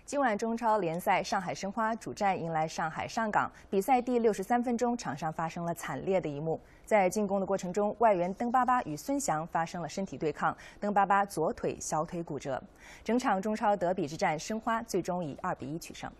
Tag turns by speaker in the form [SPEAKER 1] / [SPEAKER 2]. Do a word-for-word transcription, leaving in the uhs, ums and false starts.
[SPEAKER 1] 今晚中超联赛，上海申花主战迎来上海上港。比赛第六十三分钟，场上发生了惨烈的一幕。在进攻的过程中，外援登巴巴与孙祥发生了身体对抗，登巴巴左腿小腿骨折。整场中超德比之战，申花最终以二比一取胜。